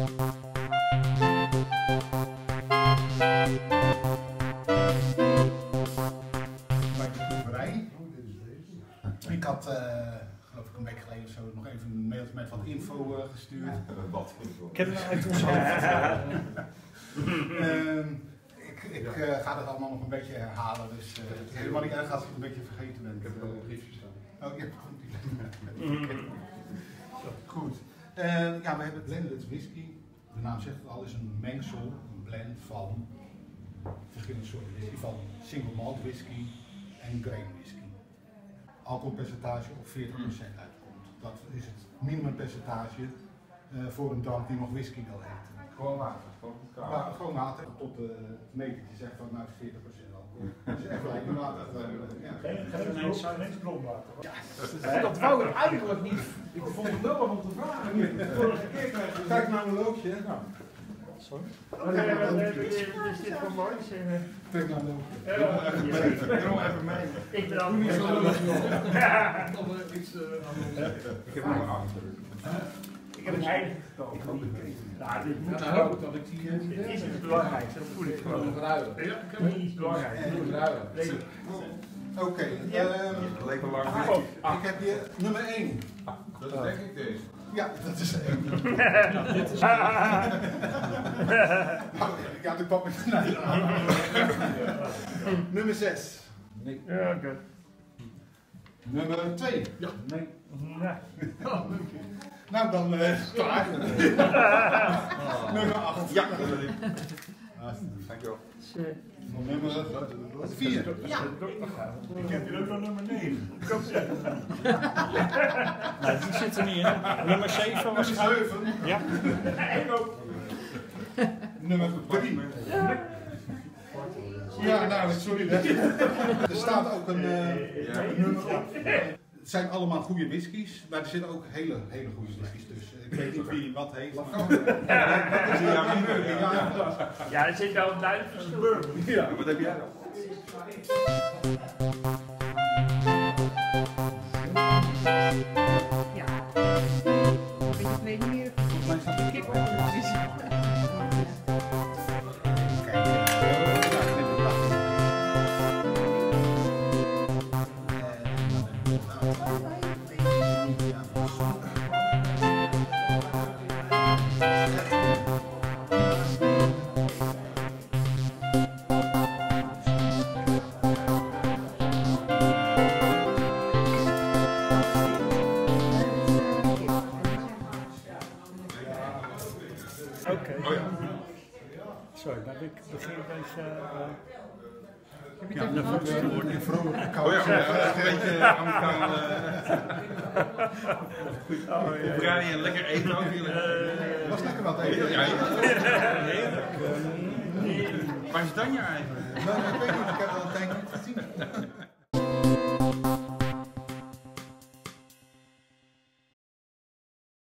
Ik had, geloof ik een week geleden of zo, nog even een mailtje met wat info gestuurd. Wat info? Ik heb het uit ons Ik ga het allemaal nog een beetje herhalen, dus het is helemaal niet erg als ik een beetje vergeten ben. Ik heb er nog een briefje staan. Oh, je hebt gewoon die. Goed. Ja, we hebben blended whisky. De naam zegt het al, is een mengsel, een blend van verschillende soorten whisky. Van single malt whisky en grain whisky. Alcoholpercentage op 40% uitkomt. Dat is het minimumpercentage voor een drank die nog whisky wil heten. Gewoon water, Gewoon water. Tot het metertje zegt van nou 40% alcohol. Dat is echt gelijk met water. Geen blomwater. Ja, dat wou ik eigenlijk niet. Ik vond het wel om te vragen. Vorige keer krijg je... Kijk naar mijn loopje. Nou. Sorry. Is dit voor mooi? Kijk naar mijn loopje. Kom even mee. Ik ben al niet zo leuk. Ik heb nog een achter. Ik heb het heilig gekomen. Ja, dit moet ook. Het is iets belangrijks, dat voel ik gewoon. ruilen. Ja, ik heb niet iets belangrijks. Oké. Leven lang. Ik heb hier nummer 1. Dat is denk ik deze. Ja, dat is 1. Dit is Ja, de pap is nee. Nummer 6. Nee. Ja, oké. Nummer 2. Ja. Nee. Ja. Nou, dan klaar. Nummer 8. Ja, dat ben ik. Dankjewel. Nummer 4. Ja. Ik heb hier ook nog nummer 9. Nee, die zit er niet in. Nummer 7 was Nummer 7. Ja. Nummer 3. Ja, nou, sorry. Er staat ook een nummer op. Het zijn allemaal goede whiskies, maar er zitten ook hele goede whiskies tussen. Ik weet niet wie wat heeft. Ja, er zit wel een duidelijk verschil. Ja. Wat heb jij dan? Ja. Ik weet niet meer. Volgens mij staat de kip op. Sorry, maar ik begin een beetje... Ja, dat wordt in vrolijke kou. Oh ja, een beetje Amerikaan. Goed breien en lekker eten ook hier. Dat was lekker wat eten. Ja, heerlijk. Waar is Danja eigenlijk? Nou, ik weet niet.